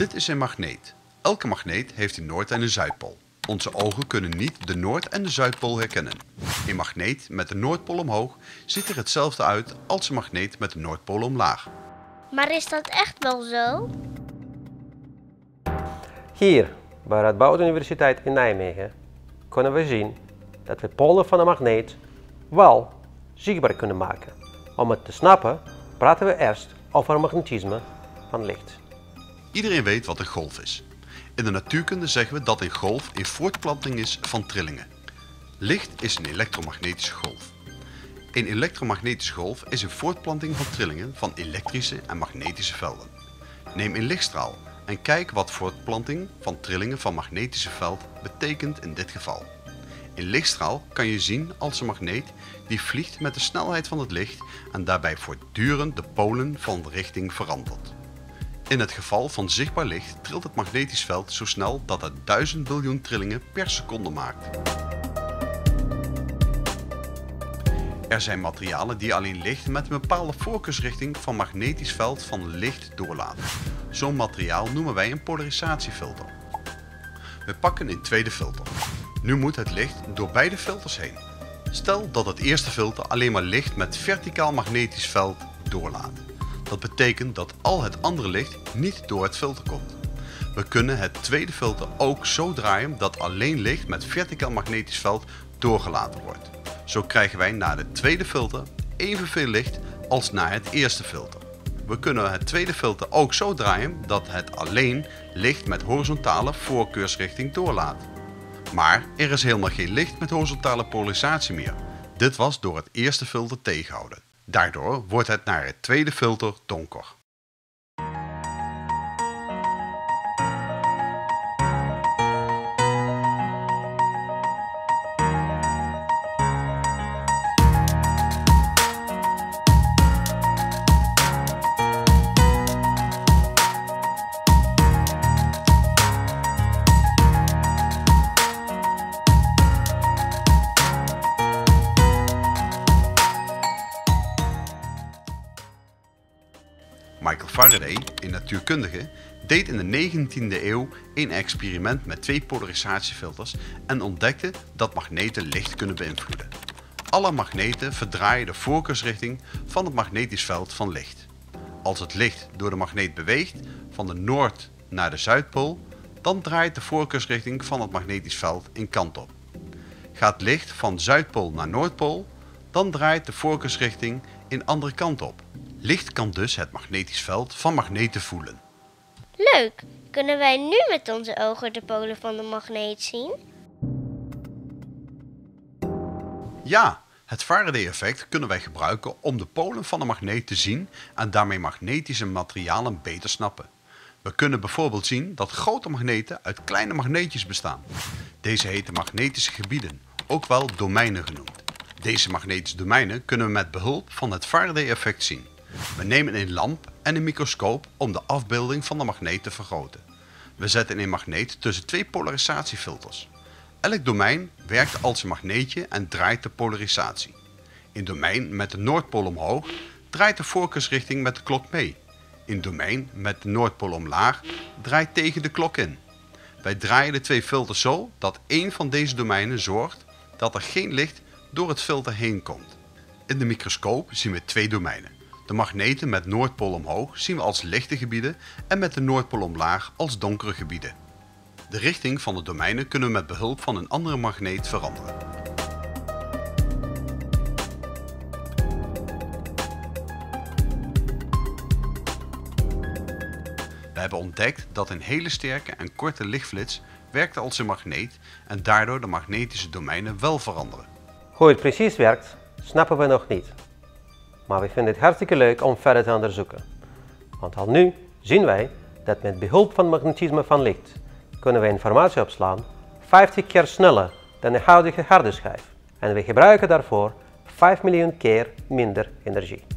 Dit is een magneet. Elke magneet heeft een Noord- en een Zuidpool. Onze ogen kunnen niet de Noord- en de Zuidpool herkennen. Een magneet met de Noordpool omhoog ziet er hetzelfde uit als een magneet met de Noordpool omlaag. Maar is dat echt wel zo? Hier, bij de Radboud Universiteit in Nijmegen, kunnen we zien dat we polen van een magneet wel zichtbaar kunnen maken. Om het te snappen, praten we eerst over het magnetisme van licht. Iedereen weet wat een golf is. In de natuurkunde zeggen we dat een golf een voortplanting is van trillingen. Licht is een elektromagnetische golf. Een elektromagnetische golf is een voortplanting van trillingen van elektrische en magnetische velden. Neem een lichtstraal en kijk wat voortplanting van trillingen van magnetische veld betekent in dit geval. Een lichtstraal kan je zien als een magneet die vliegt met de snelheid van het licht en daarbij voortdurend de polen van de richting verandert. In het geval van zichtbaar licht trilt het magnetisch veld zo snel dat het 1000 biljoen trillingen per seconde maakt. Er zijn materialen die alleen licht met een bepaalde focusrichting van magnetisch veld van licht doorlaten. Zo'n materiaal noemen wij een polarisatiefilter. We pakken een tweede filter. Nu moet het licht door beide filters heen. Stel dat het eerste filter alleen maar licht met verticaal magnetisch veld doorlaat. Dat betekent dat al het andere licht niet door het filter komt. We kunnen het tweede filter ook zo draaien dat alleen licht met verticaal magnetisch veld doorgelaten wordt. Zo krijgen wij na de tweede filter evenveel licht als na het eerste filter. We kunnen het tweede filter ook zo draaien dat het alleen licht met horizontale voorkeursrichting doorlaat. Maar er is helemaal geen licht met horizontale polarisatie meer. Dit was door het eerste filter tegengehouden. Daardoor wordt het naar het tweede filter donker. Michael Faraday, een natuurkundige, deed in de 19e eeuw een experiment met twee polarisatiefilters en ontdekte dat magneten licht kunnen beïnvloeden. Alle magneten verdraaien de voorkeursrichting van het magnetisch veld van licht. Als het licht door de magneet beweegt van de Noord- naar de Zuidpool, dan draait de voorkeursrichting van het magnetisch veld een kant op. Gaat licht van Zuidpool naar Noordpool, dan draait de voorkeursrichting een andere kant op. Licht kan dus het magnetisch veld van magneten voelen. Leuk! Kunnen wij nu met onze ogen de polen van de magneet zien? Ja, het Faraday-effect kunnen wij gebruiken om de polen van een magneet te zien en daarmee magnetische materialen beter snappen. We kunnen bijvoorbeeld zien dat grote magneten uit kleine magneetjes bestaan. Deze heten magnetische gebieden, ook wel domeinen genoemd. Deze magnetische domeinen kunnen we met behulp van het Faraday-effect zien. We nemen een lamp en een microscoop om de afbeelding van de magneet te vergroten. We zetten een magneet tussen twee polarisatiefilters. Elk domein werkt als een magneetje en draait de polarisatie. Een domein met de Noordpool omhoog draait de voorkeursrichting met de klok mee. Een domein met de Noordpool omlaag draait tegen de klok in. Wij draaien de twee filters zo dat één van deze domeinen zorgt dat er geen licht door het filter heen komt. In de microscoop zien we twee domeinen. De magneten met Noordpool omhoog zien we als lichte gebieden en met de Noordpool omlaag als donkere gebieden. De richting van de domeinen kunnen we met behulp van een andere magneet veranderen. We hebben ontdekt dat een hele sterke en korte lichtflits werkt als een magneet en daardoor de magnetische domeinen wel veranderen. Hoe het precies werkt, snappen we nog niet. Maar we vinden het hartstikke leuk om verder te onderzoeken. Want al nu zien wij dat met behulp van het magnetisme van licht kunnen we informatie opslaan 50 keer sneller dan de huidige harde schijf. En we gebruiken daarvoor 5 miljoen keer minder energie.